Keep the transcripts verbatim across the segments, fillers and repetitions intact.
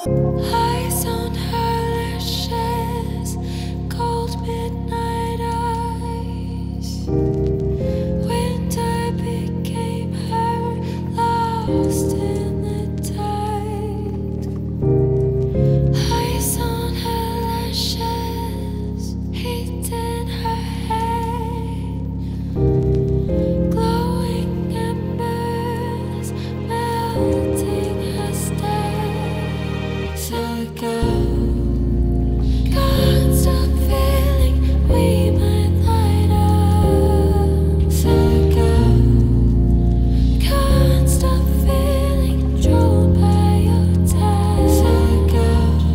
Eyes on her lashes, cold midnight eyes. Winter became her, lost in the tide. Eyes on her lashes, heat in her head. Glowing embers, melting her stay. So go. Can't stop feeling we might light up. So go. Can't stop feeling drawn by your touch. So go.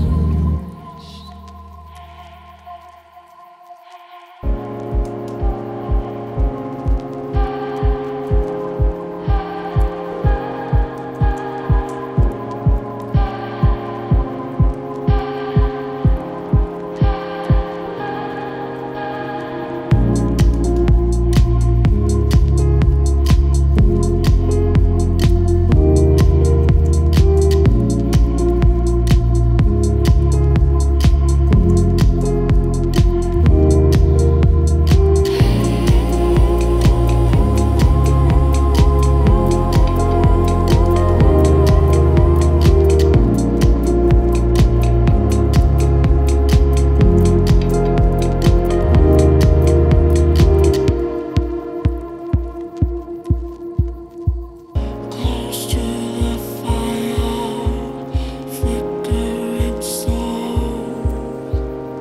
Close to the fire, flickering soul.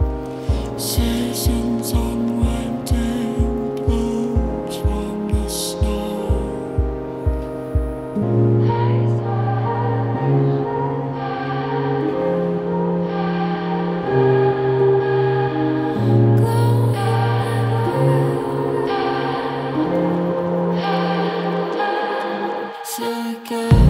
Seasons unwinding, blooms from the snow. So go.